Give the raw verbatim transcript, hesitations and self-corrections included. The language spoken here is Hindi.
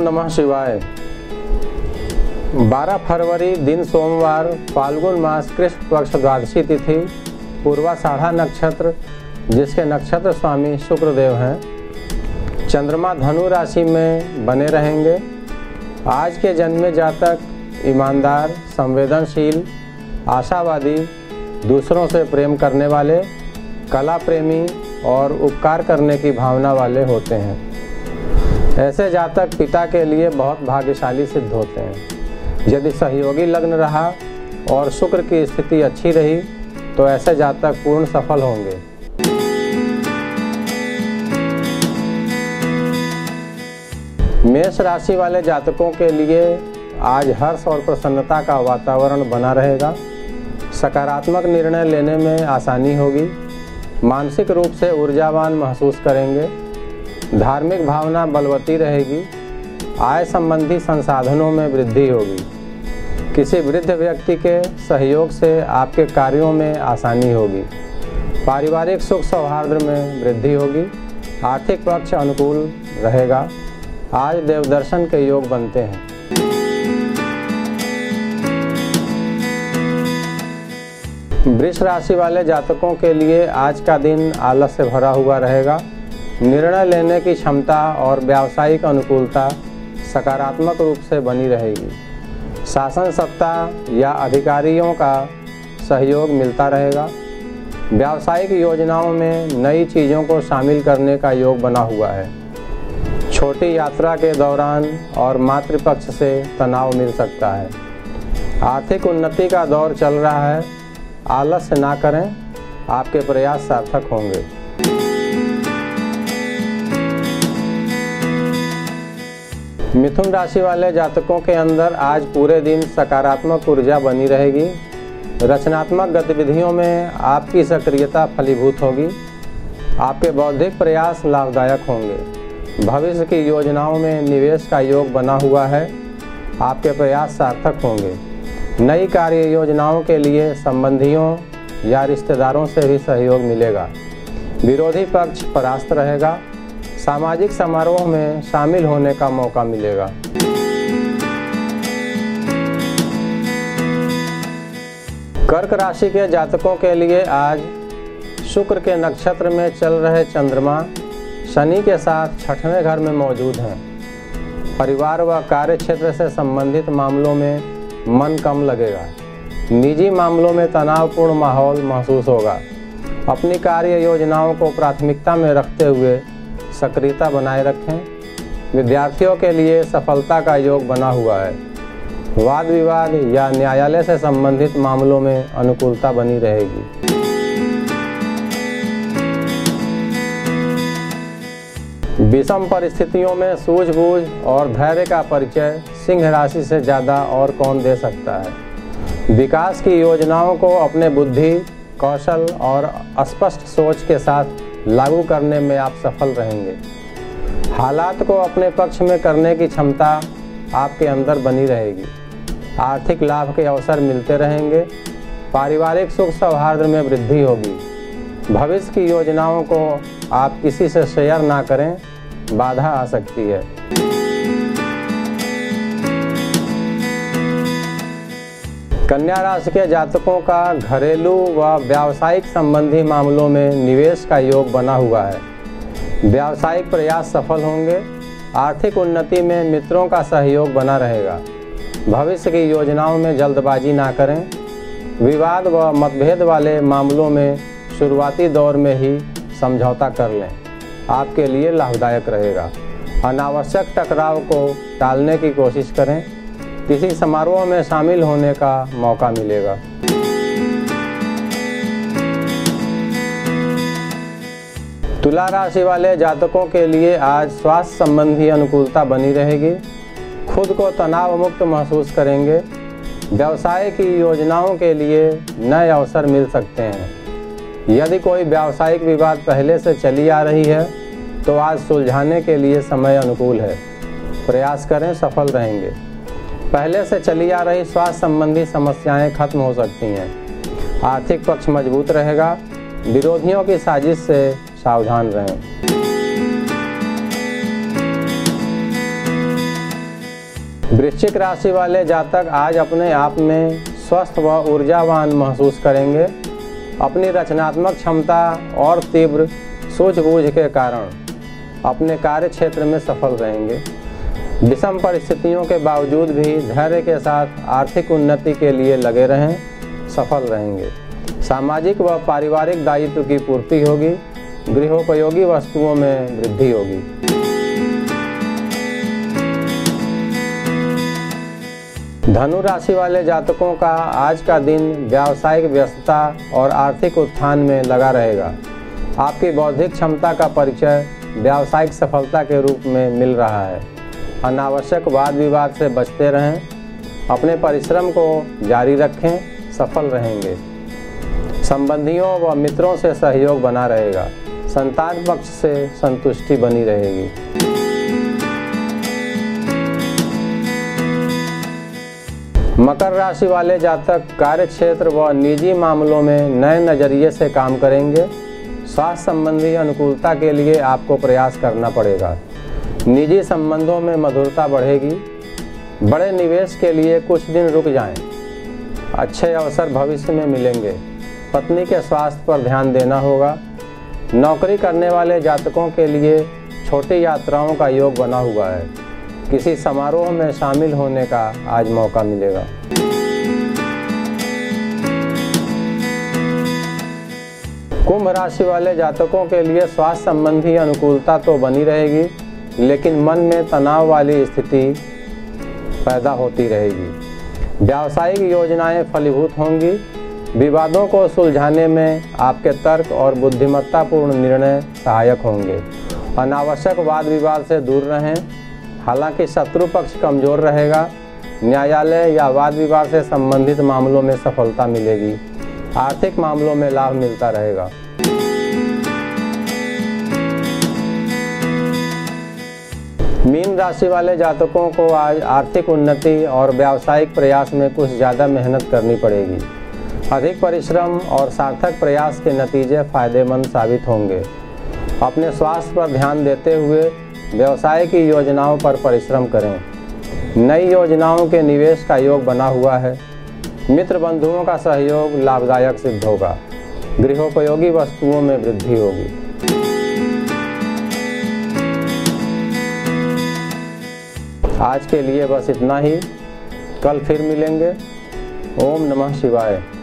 नमः शिवाय। बारह फरवरी दिन सोमवार, फाल्गुन मास कृष्ण पक्ष द्वादशी तिथि, पूर्वाषाढ़ा नक्षत्र, जिसके नक्षत्र स्वामी शुक्रदेव हैं। चंद्रमा धनु राशि में बने रहेंगे। आज के जन्मे जातक ईमानदार, संवेदनशील, आशावादी, दूसरों से प्रेम करने वाले, कला प्रेमी और उपकार करने की भावना वाले होते हैं। ऐसे जातक पिता के लिए बहुत भाग्यशाली सिद्ध होते हैं। यदि सहयोगी लग्न रहा और शुक्र की स्थिति अच्छी रही तो ऐसे जातक पूर्ण सफल होंगे। मेष राशि वाले जातकों के लिए आज हर्ष और प्रसन्नता का वातावरण बना रहेगा। सकारात्मक निर्णय लेने में आसानी होगी। मानसिक रूप से ऊर्जावान महसूस करेंगे। धार्मिक भावना बलवती रहेगी। आय संबंधी संसाधनों में वृद्धि होगी। किसी वृद्ध व्यक्ति के सहयोग से आपके कार्यों में आसानी होगी। पारिवारिक सुख सौहार्द में वृद्धि होगी। आर्थिक पक्ष अनुकूल रहेगा। आज देवदर्शन के योग बनते हैं। वृष राशि वाले जातकों के लिए आज का दिन आलस से भरा हुआ रहेगा। निर्णय लेने की क्षमता और व्यावसायिक अनुकूलता सकारात्मक रूप से बनी रहेगी। शासन सत्ता या अधिकारियों का सहयोग मिलता रहेगा। व्यावसायिक योजनाओं में नई चीज़ों को शामिल करने का योग बना हुआ है। छोटी यात्रा के दौरान और मातृपक्ष से तनाव मिल सकता है। आर्थिक उन्नति का दौर चल रहा है। आलस्य ना करें, आपके प्रयास सार्थक होंगे। मिथुन राशि वाले जातकों के अंदर आज पूरे दिन सकारात्मक ऊर्जा बनी रहेगी। रचनात्मक गतिविधियों में आपकी सक्रियता फलीभूत होगी। आपके बौद्धिक प्रयास लाभदायक होंगे। भविष्य की योजनाओं में निवेश का योग बना हुआ है। आपके प्रयास सार्थक होंगे। नई कार्य योजनाओं के लिए संबंधियों या रिश्तेदारों से भी सहयोग मिलेगा। विरोधी पक्ष परास्त रहेगा। सामाजिक समारोह में शामिल होने का मौका मिलेगा। कर्क राशि के जातकों के लिए आज शुक्र के नक्षत्र में चल रहे चंद्रमा शनि के साथ छठवें घर में मौजूद हैं। परिवार व कार्य क्षेत्र से संबंधित मामलों में मन कम लगेगा। निजी मामलों में तनावपूर्ण माहौल महसूस होगा। अपनी कार्य योजनाओं को प्राथमिकता में रखते हुए सक्रियता बनाए रखें। विद्यार्थियों के लिए सफलता का योग बना हुआ है। वाद विवाद या न्यायालय से संबंधित मामलों में अनुकूलता बनी रहेगी। विषम परिस्थितियों में सूझबूझ और धैर्य का परिचय सिंह राशि से ज़्यादा और कौन दे सकता है। विकास की योजनाओं को अपने बुद्धि, कौशल और स्पष्ट सोच के साथ लागू करने में आप सफल रहेंगे। हालात को अपने पक्ष में करने की क्षमता आपके अंदर बनी रहेगी। आर्थिक लाभ के अवसर मिलते रहेंगे। पारिवारिक सुख सौहार्द में वृद्धि होगी। भविष्य की योजनाओं को आप किसी से शेयर ना करें, बाधा आ सकती है। कन्या राशि के जातकों का घरेलू व व्यावसायिक संबंधी मामलों में निवेश का योग बना हुआ है। व्यावसायिक प्रयास सफल होंगे। आर्थिक उन्नति में मित्रों का सहयोग बना रहेगा। भविष्य की योजनाओं में जल्दबाजी ना करें। विवाद व मतभेद वाले मामलों में शुरुआती दौर में ही समझौता कर लें, आपके लिए लाभदायक रहेगा। अनावश्यक टकराव को टालने की कोशिश करें। किसी समारोह में शामिल होने का मौका मिलेगा। तुला राशि वाले जातकों के लिए आज स्वास्थ्य संबंधी अनुकूलता बनी रहेगी। खुद को तनाव मुक्त महसूस करेंगे। व्यवसाय की योजनाओं के लिए नए अवसर मिल सकते हैं। यदि कोई व्यावसायिक विवाद पहले से चली आ रही है तो आज सुलझाने के लिए समय अनुकूल है। प्रयास करें, सफल रहेंगे। पहले से चली आ रही स्वास्थ्य संबंधी समस्याएं खत्म हो सकती हैं। आर्थिक पक्ष मजबूत रहेगा। विरोधियों की साजिश से सावधान रहें। वृश्चिक राशि वाले जातक आज अपने आप में स्वस्थ व ऊर्जावान महसूस करेंगे। अपनी रचनात्मक क्षमता और तीव्र सूझबूझ के कारण अपने कार्य क्षेत्र में सफल रहेंगे। विषम परिस्थितियों के बावजूद भी धैर्य के साथ आर्थिक उन्नति के लिए लगे रहें, सफल रहेंगे। सामाजिक व पारिवारिक दायित्व की पूर्ति होगी। गृहोपयोगी वस्तुओं में वृद्धि होगी। धनु राशि वाले जातकों का आज का दिन व्यावसायिक व्यस्तता और आर्थिक उत्थान में लगा रहेगा। आपकी बौद्धिक क्षमता का परिचय व्यावसायिक सफलता के रूप में मिल रहा है। अनावश्यक वाद विवाद से बचते रहें। अपने परिश्रम को जारी रखें, सफल रहेंगे। संबंधियों व मित्रों से सहयोग बना रहेगा। संतान पक्ष से संतुष्टि बनी रहेगी। मकर राशि वाले जातक कार्य क्षेत्र व निजी मामलों में नए नज़रिए से काम करेंगे। स्वास्थ्य संबंधी अनुकूलता के लिए आपको प्रयास करना पड़ेगा। निजी संबंधों में मधुरता बढ़ेगी। बड़े निवेश के लिए कुछ दिन रुक जाएं। अच्छे अवसर भविष्य में मिलेंगे। पत्नी के स्वास्थ्य पर ध्यान देना होगा। नौकरी करने वाले जातकों के लिए छोटी यात्राओं का योग बना हुआ है। किसी समारोह में शामिल होने का आज मौका मिलेगा। कुंभ राशि वाले जातकों के लिए स्वास्थ्य संबंधी अनुकूलता तो बनी रहेगी, लेकिन मन में तनाव वाली स्थिति पैदा होती रहेगी। व्यावसायिक योजनाएं फलीभूत होंगी। विवादों को सुलझाने में आपके तर्क और बुद्धिमत्तापूर्ण निर्णय सहायक होंगे। अनावश्यक वाद विवाद से दूर रहें। हालांकि शत्रु पक्ष कमजोर रहेगा। न्यायालय या वाद विवाद से संबंधित मामलों में सफलता मिलेगी। आर्थिक मामलों में लाभ मिलता रहेगा। मीन राशि वाले जातकों को आज आर्थिक उन्नति और व्यावसायिक प्रयास में कुछ ज़्यादा मेहनत करनी पड़ेगी। अधिक परिश्रम और सार्थक प्रयास के नतीजे फायदेमंद साबित होंगे। अपने स्वास्थ्य पर ध्यान देते हुए व्यवसाय की योजनाओं पर परिश्रम करें। नई योजनाओं के निवेश का योग बना हुआ है। मित्र बंधुओं का सहयोग लाभदायक सिद्ध होगा। गृहोपयोगी वस्तुओं में वृद्धि होगी। आज के लिए बस इतना ही। कल फिर मिलेंगे। ओम नमः शिवाय।